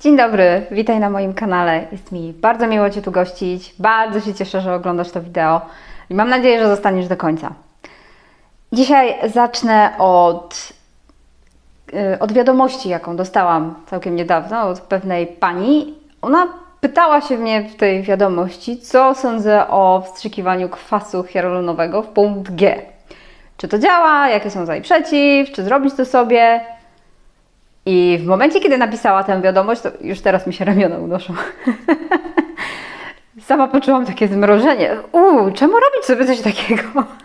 Dzień dobry, witaj na moim kanale. Jest mi bardzo miło Cię tu gościć. Bardzo się cieszę, że oglądasz to wideo i mam nadzieję, że zostaniesz do końca. Dzisiaj zacznę od wiadomości, jaką dostałam całkiem niedawno od pewnej pani. Ona pytała się mnie w tej wiadomości, co sądzę o wstrzykiwaniu kwasu hialuronowego w punkt G. Czy to działa, jakie są za i przeciw, czy zrobić to sobie. I w momencie, kiedy napisała tę wiadomość, to już teraz mi się ramiona unoszą. Sama poczułam takie zmrożenie. Czemu robić sobie coś takiego?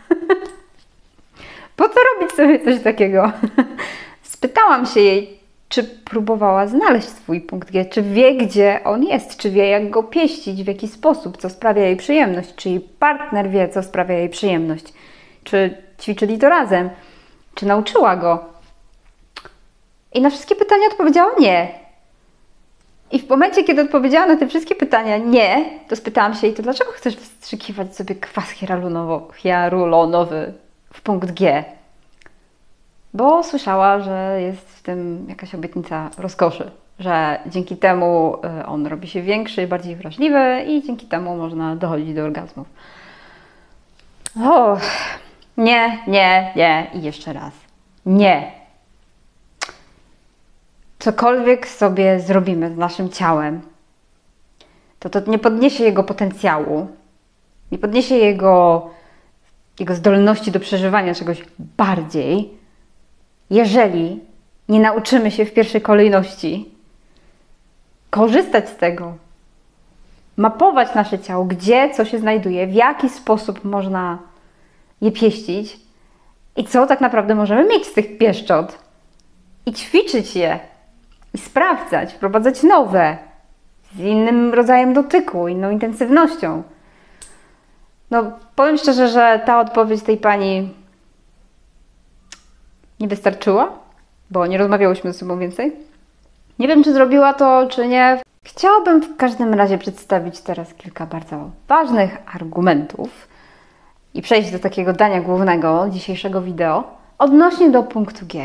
Po co robić sobie coś takiego? Spytałam się jej, czy próbowała znaleźć swój punkt G, czy wie, gdzie on jest, czy wie, jak go pieścić, w jaki sposób, co sprawia jej przyjemność, czy jej partner wie, co sprawia jej przyjemność, czy ćwiczyli to razem, czy nauczyła go. I na wszystkie pytania odpowiedziała nie. I w momencie, kiedy odpowiedziała na te wszystkie pytania nie, to spytałam się jej, to dlaczego chcesz wstrzykiwać sobie kwas hialuronowy w punkt G? Bo słyszała, że jest w tym jakaś obietnica rozkoszy, że dzięki temu on robi się większy, bardziej wrażliwy i dzięki temu można dochodzić do orgazmów. Nie i jeszcze raz. Nie. Cokolwiek sobie zrobimy z naszym ciałem, to nie podniesie jego potencjału, nie podniesie jego zdolności do przeżywania czegoś bardziej, jeżeli nie nauczymy się w pierwszej kolejności korzystać z tego, mapować nasze ciało, gdzie co się znajduje, w jaki sposób można je pieścić i co tak naprawdę możemy mieć z tych pieszczot i ćwiczyć je. I sprawdzać, wprowadzać nowe, z innym rodzajem dotyku, inną intensywnością. Powiem szczerze, że ta odpowiedź tej pani nie wystarczyła, bo nie rozmawiałyśmy ze sobą więcej. Nie wiem, czy zrobiła to, czy nie. Chciałabym w każdym razie przedstawić teraz kilka bardzo ważnych argumentów i przejść do takiego dania głównego dzisiejszego wideo odnośnie do punktu G.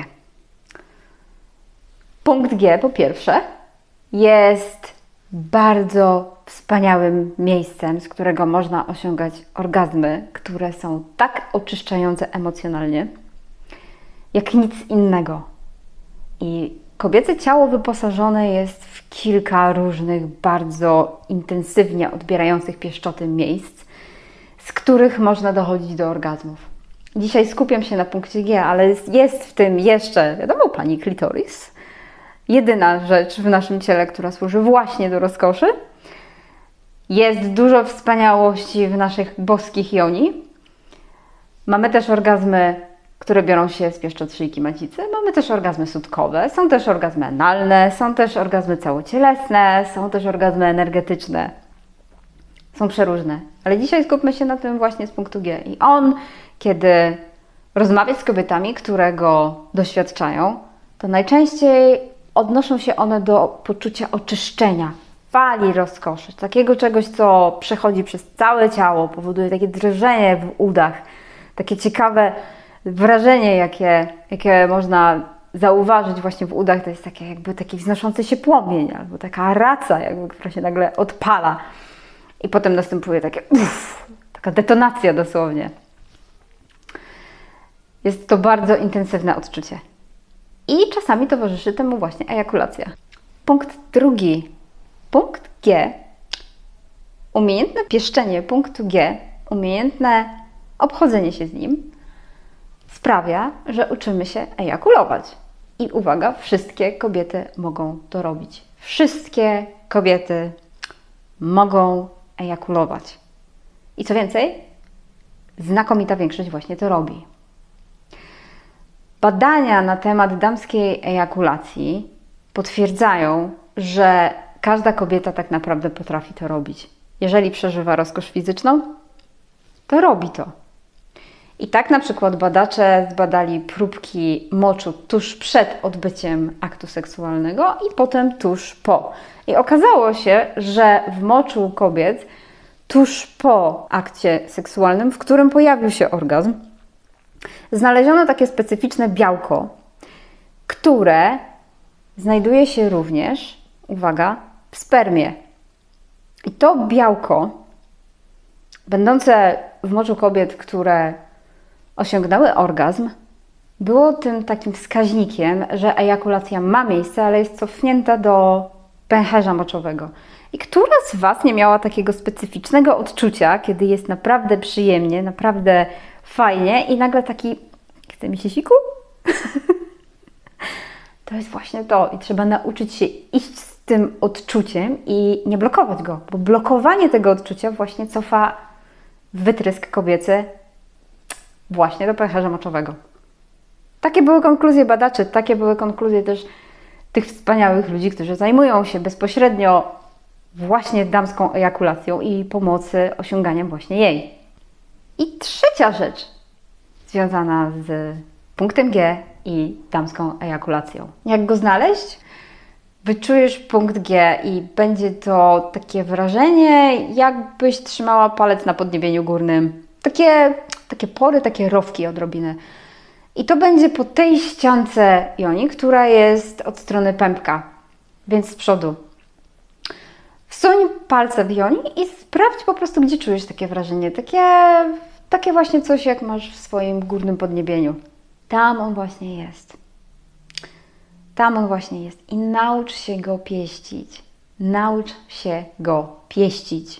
Punkt G, po pierwsze, jest bardzo wspaniałym miejscem, z którego można osiągać orgazmy, które są tak oczyszczające emocjonalnie, jak nic innego. I kobiece ciało wyposażone jest w kilka różnych, bardzo intensywnie odbierających pieszczoty miejsc, z których można dochodzić do orgazmów. Dzisiaj skupiam się na punkcie G, ale jest w tym jeszcze, wiadomo, pani klitoris. Jedyna rzecz w naszym ciele, która służy właśnie do rozkoszy. Jest dużo wspaniałości w naszych boskich joni. Mamy też orgazmy, które biorą się z pieszczot szyjki macicy. Mamy też orgazmy sutkowe, są też orgazmy analne, są też orgazmy całocielesne, są też orgazmy energetyczne. Są przeróżne. Ale dzisiaj skupmy się na tym właśnie z punktu G. I kiedy rozmawia z kobietami, które go doświadczają, to najczęściej odnoszą się one do poczucia oczyszczenia, fali rozkoszy, takiego czegoś, co przechodzi przez całe ciało, powoduje takie drżenie w udach, takie ciekawe wrażenie, jakie można zauważyć właśnie w udach, to jest taki wznoszący się płomień, albo taka raca, która się nagle odpala i potem następuje taka detonacja dosłownie. Jest to bardzo intensywne odczucie. I czasami towarzyszy temu właśnie ejakulacja. Punkt drugi. Punkt G. Umiejętne pieszczenie punktu G, umiejętne obchodzenie się z nim sprawia, że uczymy się ejakulować. I uwaga, wszystkie kobiety mogą to robić. Wszystkie kobiety mogą ejakulować. I co więcej, znakomita większość właśnie to robi. Badania na temat damskiej ejakulacji potwierdzają, że każda kobieta tak naprawdę potrafi to robić. Jeżeli przeżywa rozkosz fizyczną, to robi to. I tak na przykład badacze zbadali próbki moczu tuż przed odbyciem aktu seksualnego i potem tuż po. I okazało się, że w moczu kobiet tuż po akcie seksualnym, w którym pojawił się orgazm, znaleziono takie specyficzne białko, które znajduje się również uwaga, w spermie. I to białko, będące w morzu kobiet, które osiągnęły orgazm, było tym takim wskaźnikiem, że ejakulacja ma miejsce, ale jest cofnięta do pęcherza moczowego. I która z Was nie miała takiego specyficznego odczucia, kiedy jest naprawdę przyjemnie, naprawdę fajnie i nagle taki, chce mi się siku? To jest właśnie to i trzeba nauczyć się iść z tym odczuciem i nie blokować go, bo blokowanie tego odczucia właśnie cofa wytrysk kobiecy właśnie do pęcherza moczowego. Takie były konkluzje badaczy, takie były konkluzje też tych wspaniałych ludzi, którzy zajmują się bezpośrednio właśnie damską ejakulacją i pomocy osiąganiem właśnie jej. I trzecia rzecz związana z punktem G i damską ejakulacją. Jak go znaleźć? Wyczujesz punkt G i będzie to takie wrażenie, jakbyś trzymała palec na podniebieniu górnym. Takie pory, takie rowki odrobinę. I to będzie po tej ściance joni, która jest od strony pępka, więc z przodu. Wsuń palce w joni i sprawdź po prostu, gdzie czujesz takie wrażenie. Takie właśnie coś, jak masz w swoim górnym podniebieniu. Tam on właśnie jest. Tam on właśnie jest. I naucz się go pieścić. Naucz się go pieścić.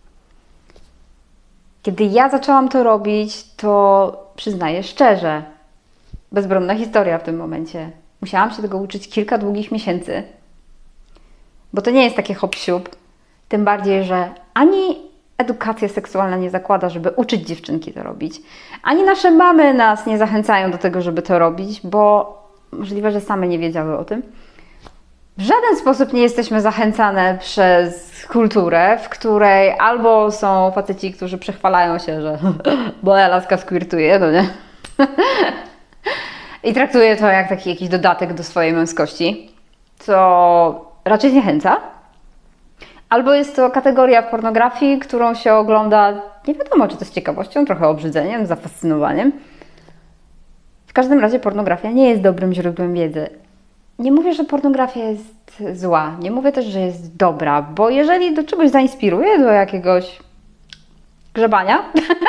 Kiedy ja zaczęłam to robić, to przyznaję szczerze, bezbronna historia w tym momencie. Musiałam się tego uczyć kilka długich miesięcy, bo to nie jest takie hop-siup. Tym bardziej, że ani edukacja seksualna nie zakłada, żeby uczyć dziewczynki to robić, ani nasze mamy nas nie zachęcają do tego, żeby to robić, bo możliwe, że same nie wiedziały o tym. W żaden sposób nie jesteśmy zachęcane przez kulturę, w której albo są faceci, którzy przechwalają się, że moja laska squirtuje, no nie? I traktuje to jak taki jakiś dodatek do swojej męskości, co raczej zniechęca. Albo jest to kategoria w pornografii, którą się ogląda, nie wiadomo, czy to z ciekawością, trochę obrzydzeniem, zafascynowaniem. W każdym razie pornografia nie jest dobrym źródłem wiedzy. Nie mówię, że pornografia jest zła, nie mówię też, że jest dobra, bo jeżeli do czegoś zainspiruje, do jakiegoś grzebania,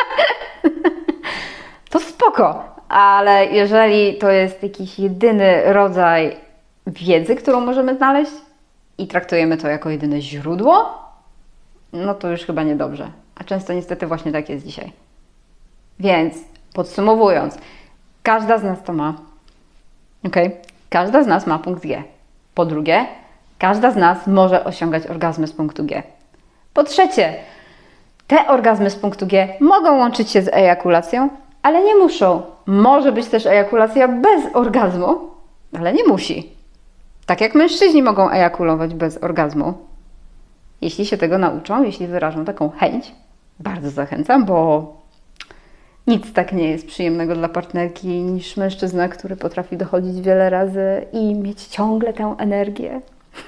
to spoko. Ale jeżeli to jest jakiś jedyny rodzaj wiedzy, którą możemy znaleźć i traktujemy to jako jedyne źródło, no to już chyba niedobrze. A często niestety właśnie tak jest dzisiaj. Więc podsumowując, każda z nas to ma. Okay? Każda z nas ma punkt G. Po drugie, każda z nas może osiągać orgazmy z punktu G. Po trzecie, te orgazmy z punktu G mogą łączyć się z ejakulacją, ale nie muszą. Może być też ejakulacja bez orgazmu, ale nie musi. Tak jak mężczyźni mogą ejakulować bez orgazmu. Jeśli się tego nauczą, jeśli wyrażą taką chęć, bardzo zachęcam, bo nic tak nie jest przyjemnego dla partnerki niż mężczyzna, który potrafi dochodzić wiele razy i mieć ciągle tę energię.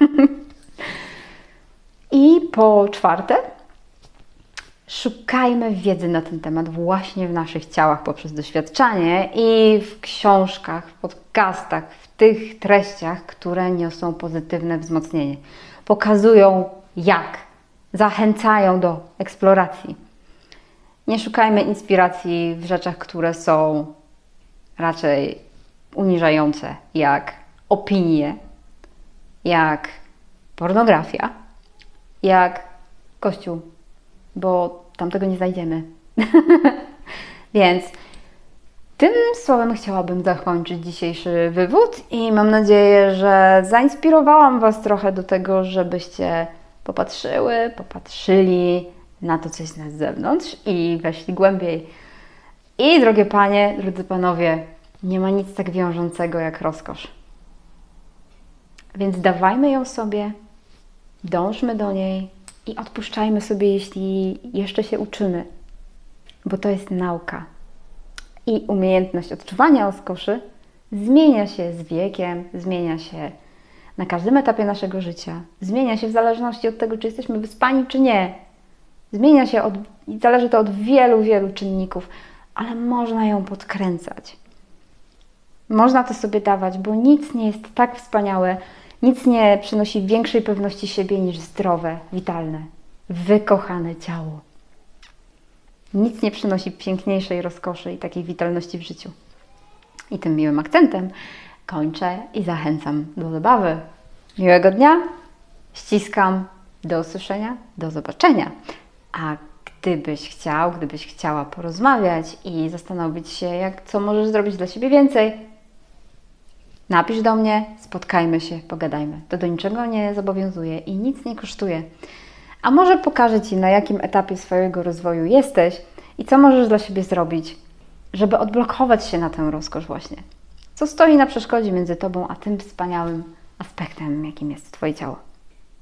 I po czwarte, szukajmy wiedzy na ten temat właśnie w naszych ciałach poprzez doświadczanie i w książkach, w podcastach, w tych treściach, które niosą pozytywne wzmocnienie. Pokazują jak, zachęcają do eksploracji. Nie szukajmy inspiracji w rzeczach, które są raczej uniżające, jak opinie, jak pornografia, jak Kościół, bo tam tego nie znajdziemy. Więc tym słowem chciałabym zakończyć dzisiejszy wywód i mam nadzieję, że zainspirowałam Was trochę do tego, żebyście popatrzyli na to, co jest na zewnątrz i weszli głębiej. I drogie panie, drodzy panowie, nie ma nic tak wiążącego jak rozkosz. Więc dawajmy ją sobie, dążmy do niej i odpuszczajmy sobie, jeśli jeszcze się uczymy, bo to jest nauka. I umiejętność odczuwania rozkoszy zmienia się z wiekiem, zmienia się na każdym etapie naszego życia. Zmienia się w zależności od tego, czy jesteśmy wyspani, czy nie. Zmienia się, zależy to od wielu, wielu czynników, ale można ją podkręcać. Można to sobie dawać, bo nic nie jest tak wspaniałe, Nic nie przynosi większej pewności siebie niż zdrowe, witalne, wykochane ciało. Nic nie przynosi piękniejszej rozkoszy i takiej witalności w życiu. I tym miłym akcentem kończę i zachęcam do zabawy. Miłego dnia, ściskam, do usłyszenia, do zobaczenia. A gdybyś chciała porozmawiać i zastanowić się, co możesz zrobić dla siebie więcej, napisz do mnie, spotkajmy się, pogadajmy. To do niczego nie zobowiązuje i nic nie kosztuje. A może pokażę Ci, na jakim etapie swojego rozwoju jesteś i co możesz dla siebie zrobić, żeby odblokować się na tę rozkosz właśnie. Co stoi na przeszkodzie między Tobą a tym wspaniałym aspektem, jakim jest Twoje ciało.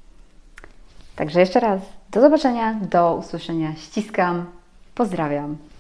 Także jeszcze raz, do zobaczenia, do usłyszenia. Ściskam, pozdrawiam.